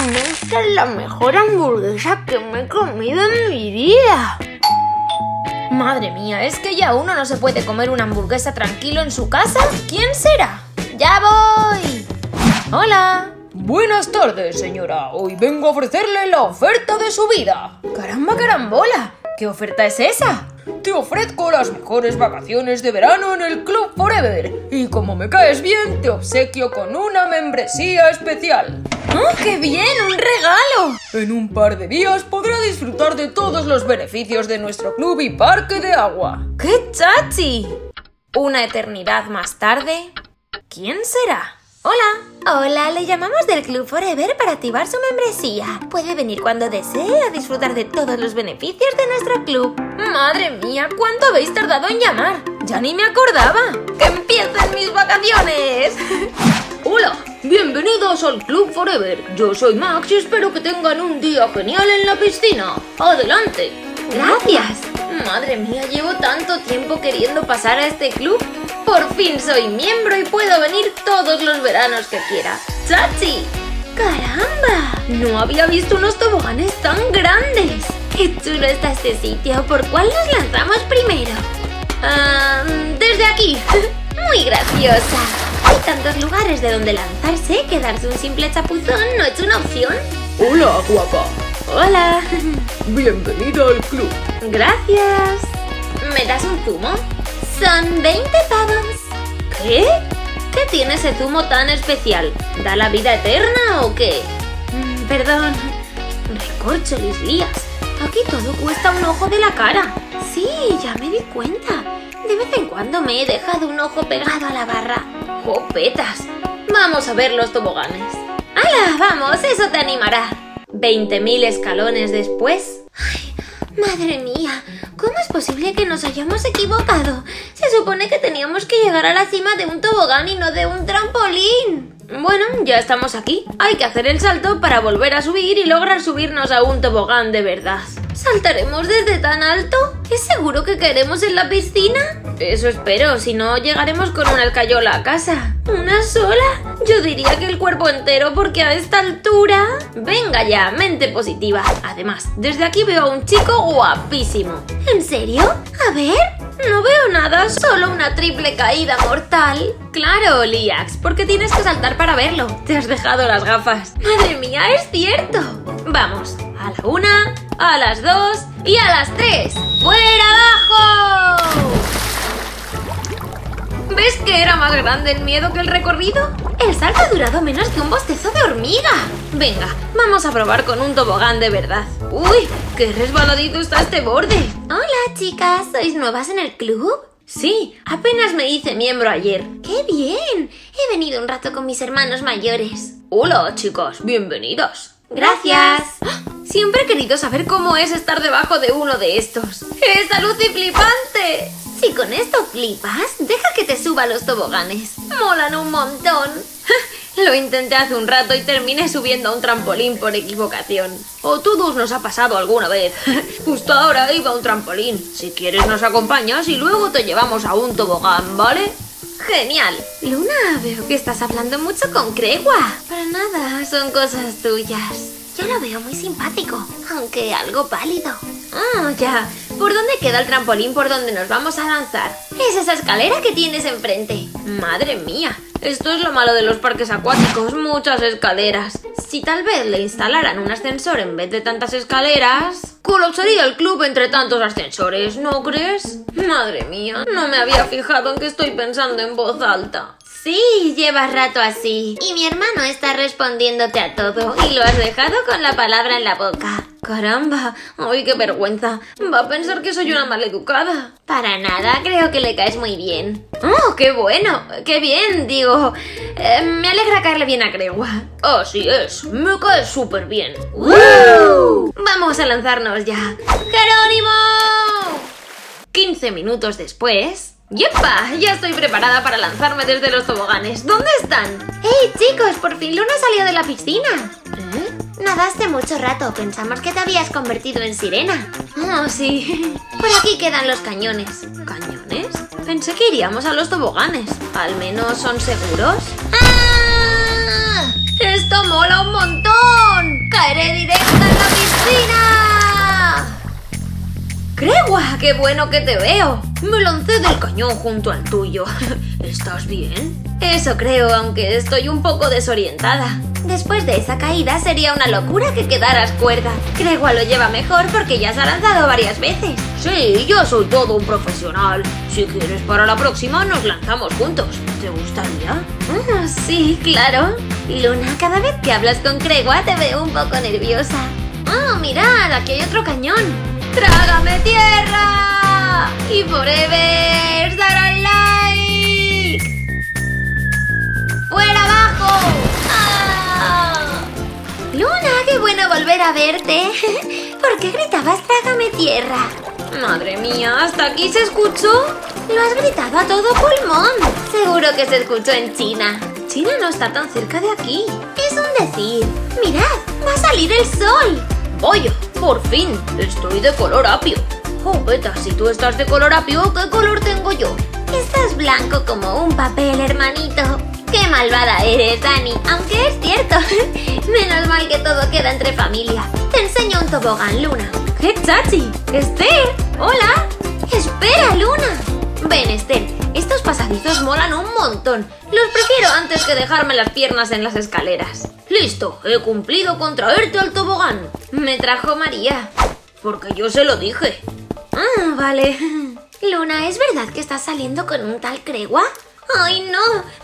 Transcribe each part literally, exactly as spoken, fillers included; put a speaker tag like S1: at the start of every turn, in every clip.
S1: esta es la mejor hamburguesa que me he comido en mi vida.
S2: Madre mía, ¿es que ya uno no se puede comer una hamburguesa tranquilo en su casa? ¿Quién será? ¡Ya voy! Hola.
S3: Buenas tardes, señora. Hoy vengo a ofrecerle la oferta de su vida.
S2: ¡Caramba, carambola! ¿Qué oferta es esa?
S3: Te ofrezco las mejores vacaciones de verano en el Club Forever. Y como me caes bien, te obsequio con una membresía especial.
S2: ¡Oh, qué bien! ¡Un regalo!
S3: En un par de días podrá disfrutar de todos los beneficios de nuestro club y parque de agua.
S2: ¡Qué chachi! Una eternidad más tarde... ¿Quién será? Hola.
S1: Hola, le llamamos del Club Forever para activar su membresía. Puede venir cuando desee a disfrutar de todos los beneficios de nuestro club.
S2: ¡Madre mía! ¿Cuánto habéis tardado en llamar? ¡Ya ni me acordaba! ¡Que empiecen mis vacaciones!
S3: Hola, bienvenidos al Club Forever. Yo soy Max y espero que tengan un día genial en la piscina. ¡Adelante!
S1: ¡Gracias!
S2: Madre mía, llevo tanto tiempo queriendo pasar a este club. Por fin soy miembro y puedo venir todos los veranos que quiera. ¡Chachi!
S1: ¡Caramba!
S2: No había visto unos toboganes tan grandes.
S1: ¡Qué chulo está este sitio! ¿Por cuál nos lanzamos primero?
S2: Um, desde aquí.
S1: ¡Muy graciosa! Hay tantos lugares de donde lanzarse que darse un simple chapuzón no es una opción.
S3: Hola, guapa.
S1: Hola.
S3: Bienvenida al club.
S2: Gracias. ¿Me das un zumo?
S1: Son veinte pavos.
S2: ¿Qué? ¿Qué tiene ese zumo tan especial? ¿Da la vida eterna o qué?
S1: Mm, perdón.
S2: Recorcholis lías. Aquí todo cuesta un ojo de la cara.
S1: Sí, ya me di cuenta. De vez en cuando me he dejado un ojo pegado a la barra.
S2: ¡Jopetas! Vamos a ver los toboganes.
S1: ¡Hala! Vamos, eso te animará.
S2: ¿Veinte mil escalones después?
S1: Ay, madre mía. ¿Cómo es posible que nos hayamos equivocado? Se supone que teníamos que llegar a la cima de un tobogán y no de un trampolín.
S2: Bueno, ya estamos aquí. Hay que hacer el salto para volver a subir y lograr subirnos a un tobogán de verdad.
S1: ¿Saltaremos desde tan alto? ¿Es seguro que caeremos en la piscina?
S2: Eso espero, si no llegaremos con una alcayola a casa.
S1: ¿Una sola? Yo diría que el cuerpo entero, porque a esta altura...
S2: Venga ya, mente positiva. Además, desde aquí veo a un chico guapísimo.
S1: ¿En serio? A ver... No veo nada, solo una triple caída mortal.
S2: Claro, Liax, porque tienes que saltar para verlo. Te has dejado las gafas.
S1: Madre mía, es cierto.
S2: Vamos, a la una, a las dos y a las tres. ¡Fuera abajo! ¿Ves que era más grande el miedo que el recorrido?
S1: El salto ha durado menos que un bostezo de hormiga.
S2: Venga, vamos a probar con un tobogán de verdad. ¡Uy! ¡Qué resbaladito está este borde!
S1: Hola, chicas. ¿Sois nuevas en el club?
S2: Sí, apenas me hice miembro ayer.
S1: ¡Qué bien! He venido un rato con mis hermanos mayores.
S3: Hola, chicas. Bienvenidas.
S1: Gracias.
S2: Siempre he querido saber cómo es estar debajo de uno de estos. ¡Esa luz y flipante!
S1: Si con esto flipas, deja que te suba a los toboganes. Molan un montón.
S2: Lo intenté hace un rato y terminé subiendo a un trampolín por equivocación.
S3: O todos nos ha pasado alguna vez. Justo ahora iba a un trampolín. Si quieres nos acompañas y luego te llevamos a un tobogán, ¿vale?
S2: ¡Genial!
S1: Luna, veo que estás hablando mucho con Cregua. Para nada, son cosas tuyas. Yo lo veo muy simpático, aunque algo pálido.
S2: Ah, ya. ¿Por dónde queda el trampolín por donde nos vamos a lanzar?
S1: Es esa escalera que tienes enfrente.
S2: ¡Madre mía! Esto es lo malo de los parques acuáticos, muchas escaleras. Si tal vez le instalaran un ascensor en vez de tantas escaleras... colapsaría el club entre tantos ascensores, ¿no crees? Madre mía, no me había fijado en que estoy pensando en voz alta.
S1: Sí, llevas rato así. Y mi hermano está respondiéndote a todo y lo has dejado con la palabra en la boca.
S2: ¡Caramba! ¡Ay, qué vergüenza! Va a pensar que soy una maleducada.
S1: Para nada, creo que le caes muy bien.
S2: ¡Oh, qué bueno! ¡Qué bien! Digo, eh, me alegra caerle bien a Cregua.
S3: Así es, me caes súper bien.
S2: ¡Uh! ¡Vamos a lanzarnos ya! ¡Jerónimo! quince minutos después... ¡Yepa! Ya estoy preparada para lanzarme desde los toboganes. ¿Dónde están?
S1: ¡Hey, chicos! Por fin Luna salió de la piscina.
S2: ¿Eh?
S1: Nadaste mucho rato. Pensamos que te habías convertido en sirena.
S2: Oh, sí.
S1: Por aquí quedan los cañones.
S2: ¿Cañones? Pensé que iríamos a los toboganes. ¿Al menos son seguros?
S1: ¡Ah!
S2: ¡Esto mola un montón! ¡Qué bueno que te veo! Me lancé del cañón junto al tuyo. ¿Estás bien? Eso creo, aunque estoy un poco desorientada.
S1: Después de esa caída sería una locura que quedaras cuerda. Gregua lo lleva mejor porque ya se ha lanzado varias veces.
S2: Sí, yo soy todo un profesional. Si quieres, para la próxima nos lanzamos juntos. ¿Te gustaría?
S1: Ah, sí, claro. Luna, cada vez que hablas con Gregua te veo un poco nerviosa. ¡Oh, mirad! Aquí hay otro cañón.
S2: ¡Trágame tierra! Y forever, dar al like. ¡Fuera abajo! ¡Ah!
S1: Luna, qué bueno volver a verte. ¿Por qué gritabas trágame tierra?
S2: Madre mía, ¿hasta aquí se escuchó?
S1: Lo has gritado a todo pulmón. Seguro que se escuchó en China.
S2: China no está tan cerca de aquí.
S1: Es un decir. Mirad, va a salir el sol.
S2: Vaya, por fin, estoy de color apio. Oh, Beta, si tú estás de color apio, ¿qué color tengo yo?
S1: Estás blanco como un papel, hermanito. ¡Qué malvada eres, Dani! Aunque es cierto. Menos mal que todo queda entre familia. Te enseño un tobogán, Luna.
S2: ¡Qué chachi! ¡Esther! ¡Hola!
S1: ¡Espera, Luna!
S2: Ven, Esther, estos pasadizos molan un montón. Los prefiero antes que dejarme las piernas en las escaleras. Listo, he cumplido con traerte al tobogán.
S1: Me trajo María.
S2: Porque yo se lo dije.
S1: Ah, vale. Luna, ¿es verdad que estás saliendo con un tal Gregua? ¡Ay, no!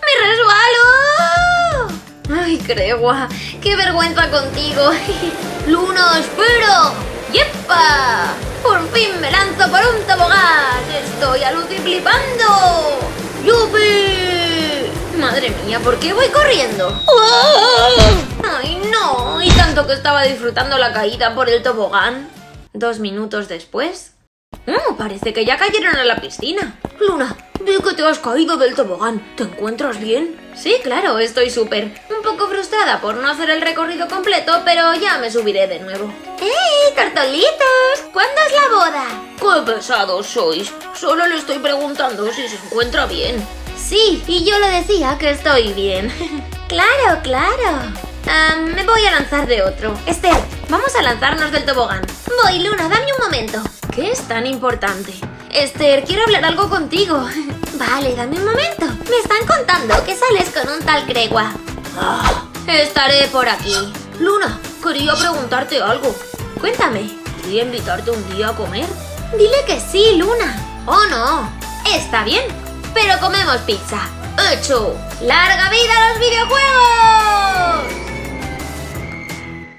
S1: ¡Me resbalo!
S2: ¡Ay, Gregua! ¡Qué vergüenza contigo! ¡Luna, espera! ¡Yepa! ¡Por fin me lanzo por un tobogán! ¡Estoy aluciflipando! ¡Yupi! Madre mía, ¿por qué voy corriendo? ¡Ay, no! Y tanto que estaba disfrutando la caída por el tobogán. Dos minutos después... ¡Oh, parece que ya cayeron a la piscina! Luna, vi que te has caído del tobogán. ¿Te encuentras bien?
S1: Sí, claro, estoy súper. Un poco frustrada por no hacer el recorrido completo, pero ya me subiré de nuevo. ¡Ey, tortolitos! ¿Cuándo es la boda?
S2: ¡Qué pesados sois! Solo le estoy preguntando si se encuentra bien.
S1: Sí, y yo le decía que estoy bien. ¡Claro, claro! Um, me voy a lanzar de otro. Esther, vamos a lanzarnos del tobogán. Voy, Luna, dame un momento.
S2: ¿Qué es tan importante? Esther, quiero hablar algo contigo.
S1: Vale, dame un momento. Me están contando que sales con un tal Gregua.
S2: Ah, estaré por aquí. Luna, quería preguntarte algo.
S1: Cuéntame.
S2: ¿Quería invitarte un día a comer?
S1: Dile que sí, Luna.
S2: Oh, no.
S1: Está bien, pero comemos pizza.
S2: ¡Hecho!
S1: ¡Larga vida a los videojuegos!